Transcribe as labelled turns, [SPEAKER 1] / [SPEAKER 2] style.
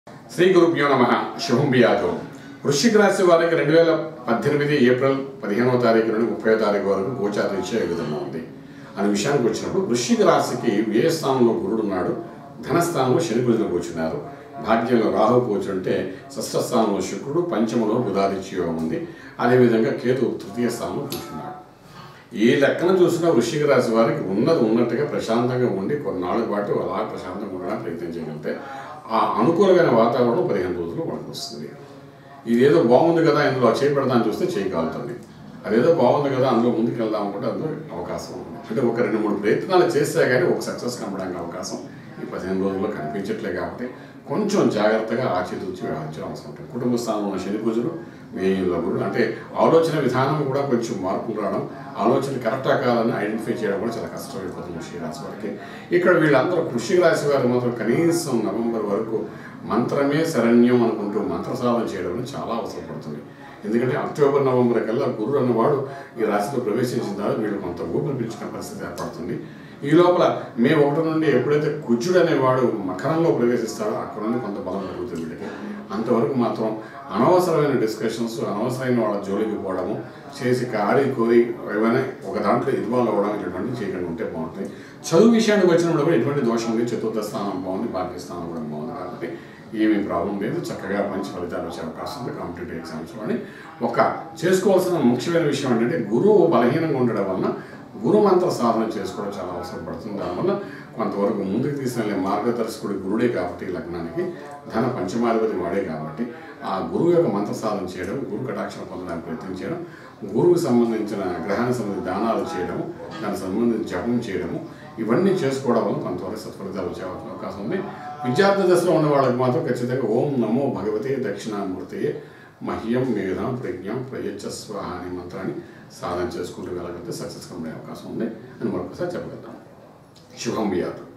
[SPEAKER 1] శ్రీ గురుభ్యో నమః. శుభం బియాతో. వృశ్చిక రాశి వారికి 2018 ఏప్రిల్ 15వ తారీఖు నుండి 30వ తారీఖు వరకు గోచార రీత్యా ఏ విధంగా ఉంది అనే విషయానికి వచ్చినప్పుడు, వృశ్చిక రాశికి వ్యయ స్థానంలో గురుడు ఉన్నాడు, ధనస్థానంలో శని కుజులు కూర్చున్నారు, భాగ్యంలో రాహు కూర్చుంటే షష్ఠ స్థానంలో శుక్రుడు, పంచమలో బుధాదిత్య యోగం ఉంది. అదేవిధంగా కేతు తృతీయ స్థానంలో కూర్చున్నాడు. ఏ లెక్కన చూసినా వృశ్చిక రాశి వారికి ఉన్నట్టుగా ప్రశాంతంగా ఉండి కొన్నాళ్ళ పాటు అలా ప్రశాంతంగా ఉండడానికి ప్రయత్నం చేయగలిగితే ఆ అనుకూలమైన వాతావరణం 15 రోజులు మనకు వస్తుంది. ఇదేదో బాగుంది కదా, ఇందులో చేపెడదాన్ని చూస్తే చేయగలుగుతుంది. అదేదో బాగుంది కదా, అందులో ముందుకు వెళ్దాం అనుకుంటే అందులో అవకాశం ఉంది. అంటే ఒక 2-3 ప్రయత్నాలు చేస్తే కానీ ఒక సక్సెస్ కనపడానికి అవకాశం ఈ 15 రోజుల్లో కనిపించట్లే. కాబట్టి కొంచెం జాగ్రత్తగా ఆచితూచి వ్యవహరించడం అవసరం ఉంటుంది. కుటుంబ స్థానంలో ఉన్న శని కుజులు, వ్యయంలో గురుడు, అంటే ఆలోచన విధానం కూడా కొంచెం మార్పులు రావడం, ఆలోచన కరెక్టా కాదని ఐడెంటిఫై చేయడం కూడా చాలా కష్టమైపోతుంది వృశ్చిక రాశి వారికి. ఇక్కడ వీళ్ళందరూ వృశ్చిక రాశి వారు మాత్రం కనీసం నవంబర్ వరకు మంత్రమే శరణ్యం అనుకుంటూ మంత్ర సాధన చేయడం చాలా అవసరపడుతుంది. ఎందుకంటే అక్టోబర్ నవంబర్ కల్లా గురుడు అన్నవాడు ఈ రాశిలో ప్రవేశించిన తర్వాత వీళ్ళు కొంత ఊపిరి పీల్చుకునే పరిస్థితి ఏర్పడుతుంది. ఈ లోపల మే 1 నుండి ఎప్పుడైతే కుజుడు అనేవాడు మకరంలో ప్రవేశిస్తాడో అక్కడ నుండి కొంత బలం పెరుగుతుంది వీళ్ళకి. అంతవరకు మాత్రం అనవసరమైన డిస్కషన్స్, అనవసరమైన వాళ్ళ జోలికి పోవడము, చేసి కాడి కోరి ఏమైనా ఒక దాంట్లో ఇన్వాల్వ్ అవ్వడం ఇటువంటి చేయకుండా ఉంటే బాగుంటుంది. చదువు విషయానికి వచ్చినప్పుడు కూడా ఎటువంటి దోషం ఉంది, చతుర్థ స్థానం బాగుంది, భాగ్య స్థానం కూడా బాగుంది. కాబట్టి ఏమీ ప్రాబ్లం లేదు, చక్కగా మంచి ఫలితాలు వచ్చే అవకాశం ఉంది కాంపిటేటివ్ ఎగ్జామ్స్లోని. ఒక చేసుకోవాల్సిన ముఖ్యమైన విషయం ఏంటంటే, గురువు బలహీనంగా ఉండడం వలన గురు మంత్ర సాధన చేసుకోవడం చాలా అవసరం పడుతుంది. దానివల్ల కొంతవరకు ముందుకు తీసుకెళ్ళే మార్గదర్శకుడు గురుడే కాబట్టి లగ్నానికి, ధన పంచమాధిపతి వాడే కాబట్టి ఆ గురువు యొక్క మంత్ర సాధన చేయడం, గురు కటాక్షం పొందడానికి ప్రయత్నం చేయడం, గురువుకు సంబంధించిన గ్రహానికి సంబంధించిన దానాలు చేయడం, దానికి సంబంధించిన జపం చేయడము, ఇవన్నీ చేసుకోవడం వల్ల కొంతవరకు సత్ఫలితాలు వచ్చే అవకాశం ఉంది. విద్యార్థి దశలో ఉన్న వాళ్ళకి మాత్రం ఖచ్చితంగా ఓం నమో భగవతే దక్షిణామూర్తియే మహ్యం మేధం ప్రజ్ఞం ప్రయచ్చ స్వాహ అనే మంత్రాన్ని సాధన చేసుకుంటూ వెళ్ళగలిగితే సక్సెస్ ఉండే అవకాశం ఉంది అని మరొకసారి చెప్పగలుగుతాం. శుభం బియాతు.